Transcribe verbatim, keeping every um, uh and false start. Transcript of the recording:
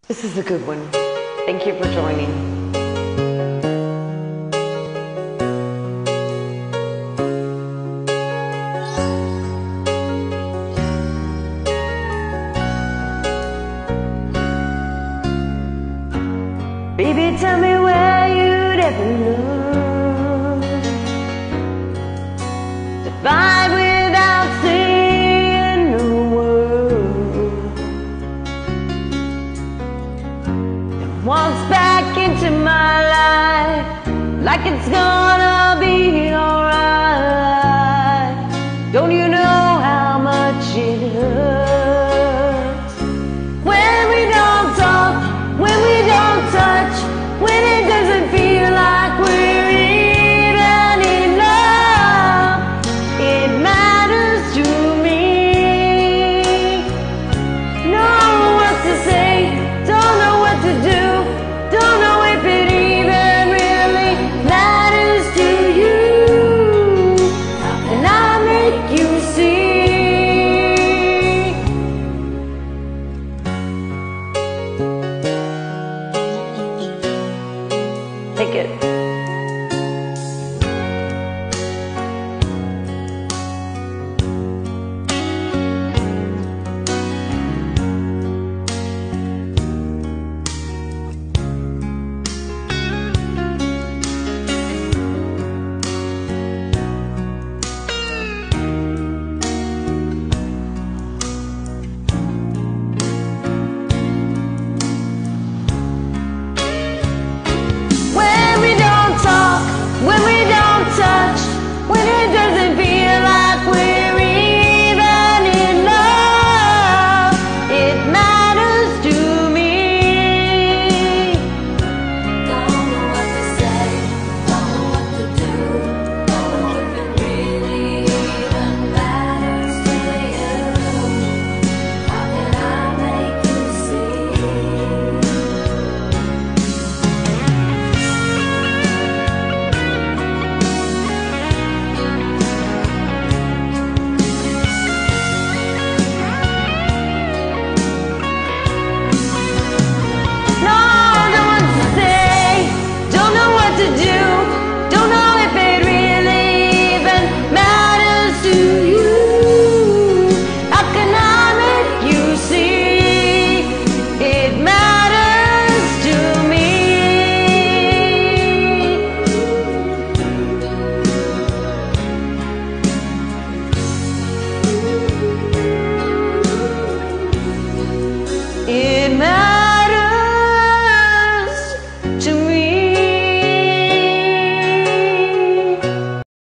This is a good one. Thank you for joining. Baby, tell me where you'd ever learn to fight without saying a word, and walks back into my life like it's gonna be alright.